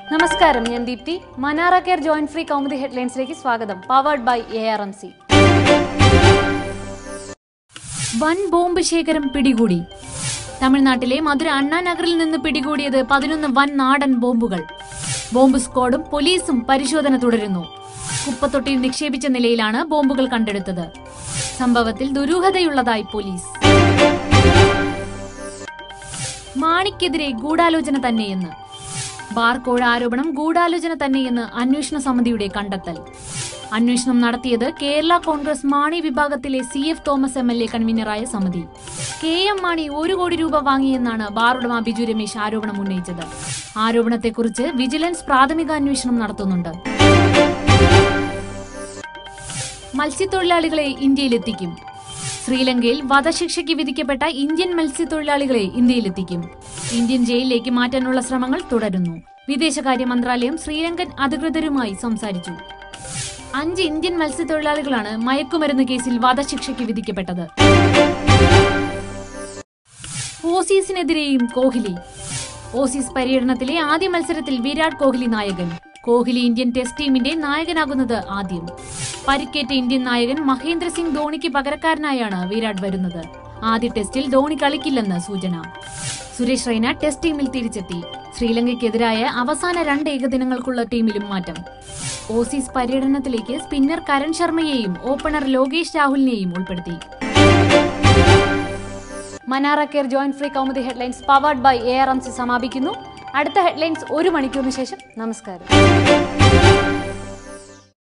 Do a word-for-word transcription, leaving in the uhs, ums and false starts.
നമസ്കാരം, ഞാൻ Deepthi. Manara care joint free Kaumudi ഹെഡ്ലൈൻസിലേക്ക് സ്വാഗതം. Powered by A R M C. വൻ ബോംബ് ശേഖരം പിടികൂടി. തമിഴ്നാട്ടിലെ മധുര അണ്ണാ നഗറിൽ നിന്ന് പിടികൂടിയത് പതിനൊന്ന് വൻ നാടൻ ബോംബുകൾ. ബോംബ് സ്ക്വാഡും പോലീസും പരിശോധന തുടരുന്നു. കുപ്പത്തൊട്ടിയിൽ നിക്ഷേപിച്ച നിലയിലാണ് ബോംബുകൾ കണ്ടെടുത്തത്. സംഭവത്തിൽ ദുരൂഹതയുള്ളതായി പോലീസ്. മാണിക്കെതിരെ ഗൂഢാലോചന തന്നെയെന്ന് ബാർക്കോഴ ആരോപണം ഗൂഢാലോചന തന്നെയെന്ന് അന്വേഷണ സമിതിയുടെ കണ്ടെത്തൽ. അന്വേഷണം നടത്തിയത് കേരള കോൺഗ്രസ് മാണി വിഭാഗത്തിലെ C F Thomas M L A കൺവീനറായ സമിതി. കെ എം മാണി ഒരു കോടി രൂപ വാങ്ങിയെന്നാണ് ബാറുടമ ബിജു രമേശ് ആരോപണം ഉന്നയിച്ചത്. ആരോപണത്തെക്കുറിച്ച് വിജിലൻസ് പ്രാഥമിക അന്വേഷണം നടത്തുന്നുണ്ട്. മത്സ്യത്തൊഴിലാളികളെ ഇന്ത്യയിലെത്തിക്കും. ശ്രീലങ്കയിൽ വധശിക്ഷയ്ക്ക് വിധിക്കപ്പെട്ട ഇന്ത്യൻ മത്സ്യത്തൊഴിലാളികളെ ഇന്ത്യയിലെത്തിക്കും. ഇന്ത്യൻ ജയിലിലേക്ക് മാറ്റാനുള്ള ശ്രമങ്ങൾ തുടരുന്നു. വിദേശകാര്യ മന്ത്രാലയം ശ്രീലങ്കൻ അധികൃതരുമായി സംസാരിച്ചു. അഞ്ച് ഇന്ത്യൻ മത്സ്യത്തൊഴിലാളികളാണ് മയക്കുമരുന്ന് കേസിൽ വധശിക്ഷയ്ക്ക് വിധിക്കപ്പെട്ടത്. ഓസീസിനെതിരെയും കോഹ്ലി. ഓസീസ് പര്യടനത്തിലെ ആദ്യ മത്സരത്തിൽ വിരാട് കോഹ്ലി നായകൻ. കോഹ്ലി ഇന്ത്യൻ ടെസ്റ്റ് ടീമിന്റെ നായകനാകുന്നത് ആദ്യം. പരിക്കേറ്റ ഇന്ത്യൻ നായകൻ മഹേന്ദ്ര സിംഗ് ധോണിക്ക് പകരക്കാരനായാണ് വിരാട് വരുന്നത്. ആദ്യ ടെസ്റ്റിൽ ധോണി കളിക്കില്ലെന്ന് സൂചന. സുരേഷ് റൈന ടെസ്റ്റ് ടീമിൽ തിരിച്ചെത്തി. ശ്രീലങ്കയ്ക്കെതിരായ അവസാന രണ്ട് ഏകദിനങ്ങൾക്കുള്ള ടീമിലും മാറ്റം. ഓസീസ് പര്യടനത്തിലേക്ക് സ്പിന്നർ കരൺ ശർമ്മയെയും ഓപ്പണർ ലോകേഷ് രാഹുലിനെയും ഉൾപ്പെടുത്തി. Manara care joint free Kaumudi headlines powered by A R M C സമാപിക്കുന്നു. അടുത്ത ഹെഡ്ലൈൻസ് ഒരു മണിക്കൂറിന് ശേഷം. നമസ്കാരം.